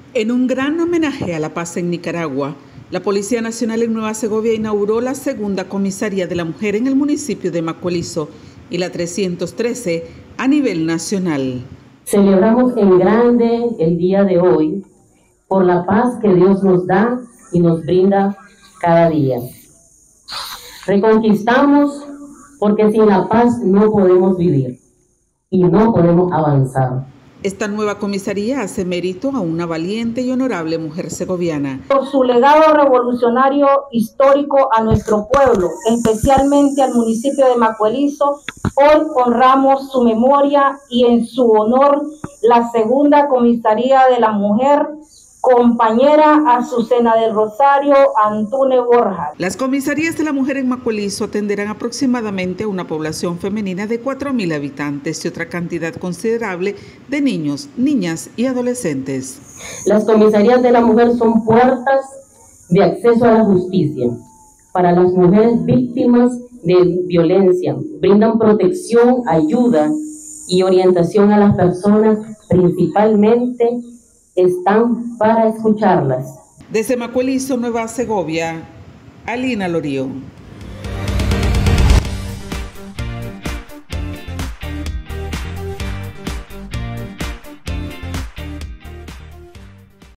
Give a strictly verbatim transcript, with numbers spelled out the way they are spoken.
En un gran homenaje a la paz en Nicaragua, la Policía Nacional en Nueva Segovia inauguró la segunda comisaría de la mujer en el municipio de Macuelizo y la trescientos trece a nivel nacional. Celebramos en grande el día de hoy por la paz que Dios nos da y nos brinda cada día. Reconquistamos porque sin la paz no podemos vivir y no podemos avanzar. Esta nueva comisaría hace mérito a una valiente y honorable mujer segoviana. Por su legado revolucionario histórico a nuestro pueblo, especialmente al municipio de Macuelizo, hoy honramos su memoria y en su honor la segunda comisaría de la mujer, compañera Azucena del Rosario Antune Borja. Las comisarías de la mujer en Macuelizo atenderán aproximadamente a una población femenina de cuatro mil habitantes y otra cantidad considerable de niños, niñas y adolescentes. Las comisarías de la mujer son puertas de acceso a la justicia para las mujeres víctimas de violencia. Brindan protección, ayuda y orientación a las personas, principalmente están para escucharlas. Desde Macuelizo, Nueva Segovia, Alina Lorío.